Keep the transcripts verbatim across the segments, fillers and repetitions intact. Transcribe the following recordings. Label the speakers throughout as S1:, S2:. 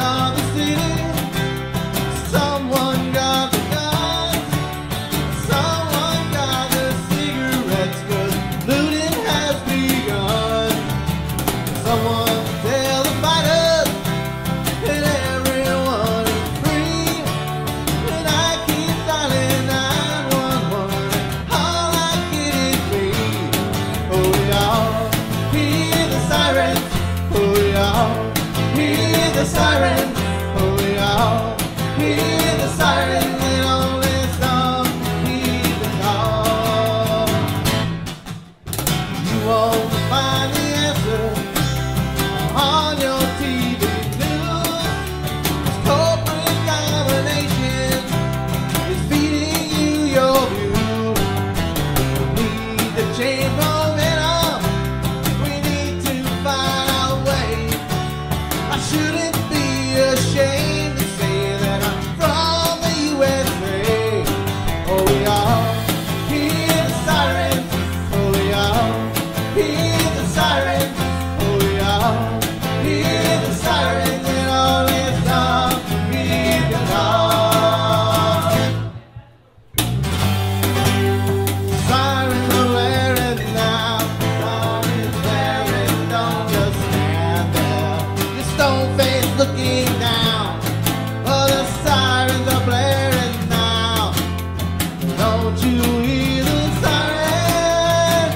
S1: of the city. Someone got the guns, someone got the cigarettes, 'cause looting has begun. Someone tell the fighters that everyone is free, and I keep dialing nine one one, all I get is me. Oh y'all, hear the sirens. Oh y'all, hear the sirens. Oh y'all, hear the sirens. And only some heed the call. You won't find the answer on your T V news. This corporate domination is feeding you your view. We need to change momentum. We need to find our way. I shouldn't be ashamed to say that I'm from the U S A. Oh, we all hear the sirens. Oh, we all hear the sirens. Oh, we all hear the sirens. And only some heed the call. Sirens are blaring now. Sirens blaring, don't just stand there. Your stone face looking down. Oh, the sirens are blaring now. Don't you hear the sirens?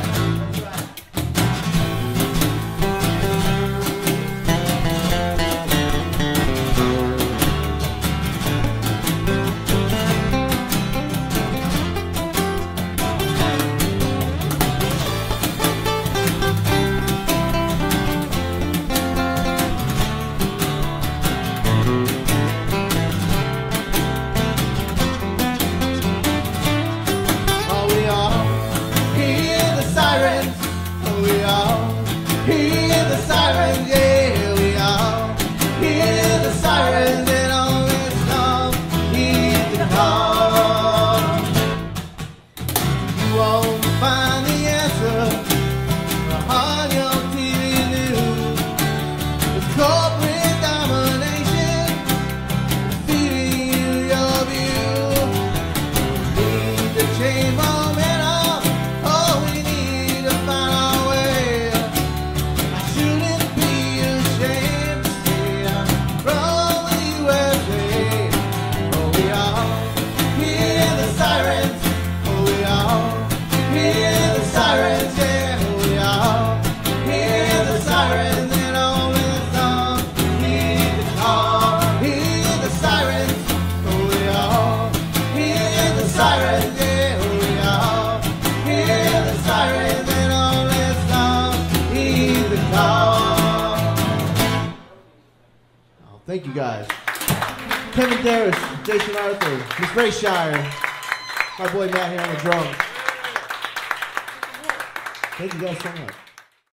S1: Oh, we all hear the sirens. Oh, we all hear the sirens. Yeah, we all hear the sirens. And only some heed the call. You won't find the answer on your T V news. It's corporate domination feeding you your view. We need to change momentum. Oh, we need to find our way. I shouldn't be ashamed to say I'm from the U S A. Oh, we all hear the sirens. Oh, we all hear the sirens. Yeah, oh, we all hear the sirens. And only some heed the call. Hear the sirens. Oh, we all hear the sirens. Yeah, oh, we all hear the sirens. And only some heed the call. Oh, thank you guys. Kevin Darish, Jason Arthur, Miss Ray Shirer, my boy Matt here on the drums. Thank you guys so much.